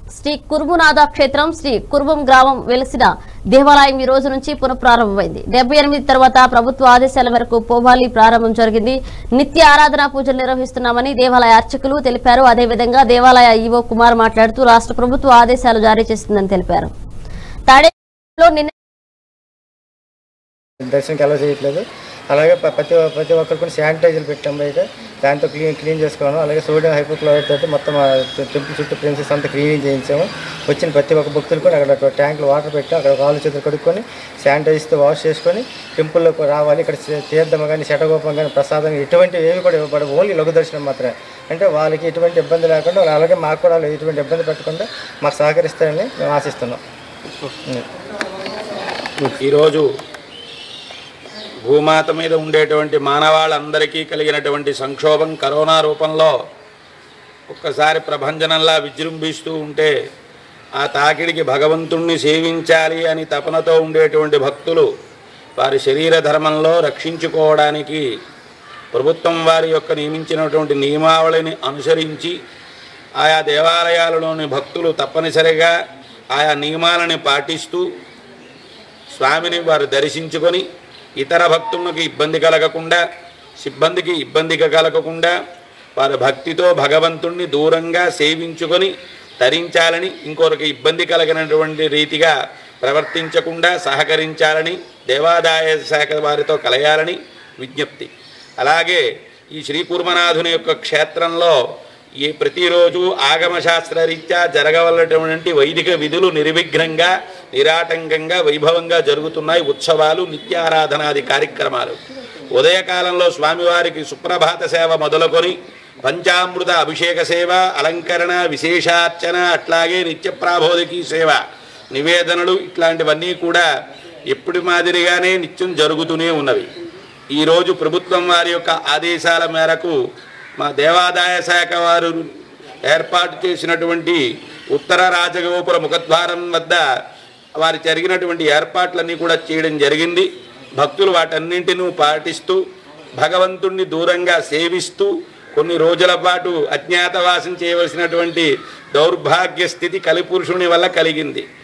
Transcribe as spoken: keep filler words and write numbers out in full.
శ్రీ కుర్బునాథ క్షేత్రం శ్రీ కుర్బం గ్రామం వెలిసిన దేవాలయం ఈ రోజు నుంచి పునఃప్రారంభమైంది. డెబ్బై ఎనిమిది తర్వాత ప్రభుత్వ ఆదేశాల మేరకు పోవాలి ప్రారంభం జరిగింది. నిత్య ఆరాధన పూజలు నిర్వహిస్తున్నామని దేవాలయ అర్చకులు తెలిపారు. అదేవిధంగా దేవాలయ ఈవో కుమార్ మాట్లాడుతూ రాష్ట్ర ప్రభుత్వ ఆదేశాలు జారీ చేస్తుందని తెలిపారు. తాడేలో నిన్న దర్శనంకి ఎలా చేయట్లేదు. అలాగే ప్రతి ప్రతి ఒక్కరికి కూడా శానిటైజర్లు పెట్టాము. అయితే దాంతో క్లీన్ క్లీన్ చేసుకోవడం, అలాగే సోడియం హైపోక్లోరైడ్ తోటి మొత్తం టెంపుల్ చుట్టూ ప్రిన్సెస్ అంతా క్లీనింగ్ చేయించాము. వచ్చిన ప్రతి ఒక్క భక్తులు కూడా అక్కడ ట్యాంకులు వాటర్ పెట్టి అక్కడ కాళ్ళు చేతులు కడుక్కొని శానిటైజర్తో వాష్ చేసుకొని టెంపుల్లోకి రావాలి. ఇక్కడ తీర్థం కానీ శటగోపం కానీ ప్రసాదం ఎటువంటి ఏవి కూడా ఇవ్వబడవు. ఓన్లీ లఘు దర్శనం మాత్రమే. అంటే వాళ్ళకి ఎటువంటి ఇబ్బంది లేకుండా, అలాగే మాకు కూడా ఎటువంటి ఇబ్బంది పెట్టకుండా మాకు సహకరిస్తారని మేము ఆశిస్తున్నాం. ఈరోజు భూమాత మీద ఉండేటువంటి మానవాళ్ళందరికీ కలిగినటువంటి సంక్షోభం కరోనా రూపంలో ఒక్కసారి ప్రభంజనంలా విజృంభిస్తూ ఉంటే ఆ తాకిడికి భగవంతుణ్ణి సేవించాలి అని తపనతో ఉండేటువంటి భక్తులు వారి శరీర ధర్మంలో రక్షించుకోవడానికి ప్రభుత్వం వారి యొక్క నియమించినటువంటి నియమావళిని అనుసరించి ఆయా దేవాలయాలలోని భక్తులు తప్పనిసరిగా ఆయా నియమాలని పాటిస్తూ స్వామిని వారు దర్శించుకొని ఇతర భక్తులకు ఇబ్బంది కలగకుండా, సిబ్బందికి ఇబ్బంది కలగకుండా వారి భక్తితో భగవంతుణ్ణి దూరంగా సేవించుకొని తరించాలని, ఇంకొకరికి ఇబ్బంది కలిగినటువంటి రీతిగా ప్రవర్తించకుండా సహకరించాలని దేవాదాయ శాఖ వారితో కలయాలని విజ్ఞప్తి. అలాగే ఈ శ్రీ కుర్మనాథుని యొక్క క్షేత్రంలో ఈ ప్రతిరోజు ఆగమశాస్త్ర రీత్యా జరగవలటువంటి వైదిక విధులు నిర్విఘ్నంగా నిరాటంకంగా వైభవంగా జరుగుతున్నాయి. ఉత్సవాలు, నిత్యారాధనాది కార్యక్రమాలు. ఉదయకాలంలో స్వామివారికి సుప్రభాత సేవ మొదలుకొని పంచామృత అభిషేక సేవ, అలంకరణ, విశేషార్చన, అట్లాగే నిత్యప్రాబోధికి సేవ, నివేదనలు ఇట్లాంటివన్నీ కూడా ఎప్పుడు మాదిరిగానే నిత్యం జరుగుతూనే ఉన్నవి. ఈరోజు ప్రభుత్వం వారి యొక్క ఆదేశాల మేరకు మా దేవాదాయ శాఖ వారు ఏర్పాటు చేసినటువంటి ఉత్తర రాజగోపుర ముఖద్వారం వద్ద వారి జరిగినటువంటి ఏర్పాట్లన్నీ కూడా చేయడం జరిగింది. భక్తులు వాటన్నింటినీ పాటిస్తూ భగవంతుణ్ణి దూరంగా సేవిస్తూ కొన్ని రోజుల పాటు అజ్ఞాతవాసం చేయవలసినటువంటి దౌర్భాగ్య స్థితి కలిపురుషుని వల్ల కలిగింది.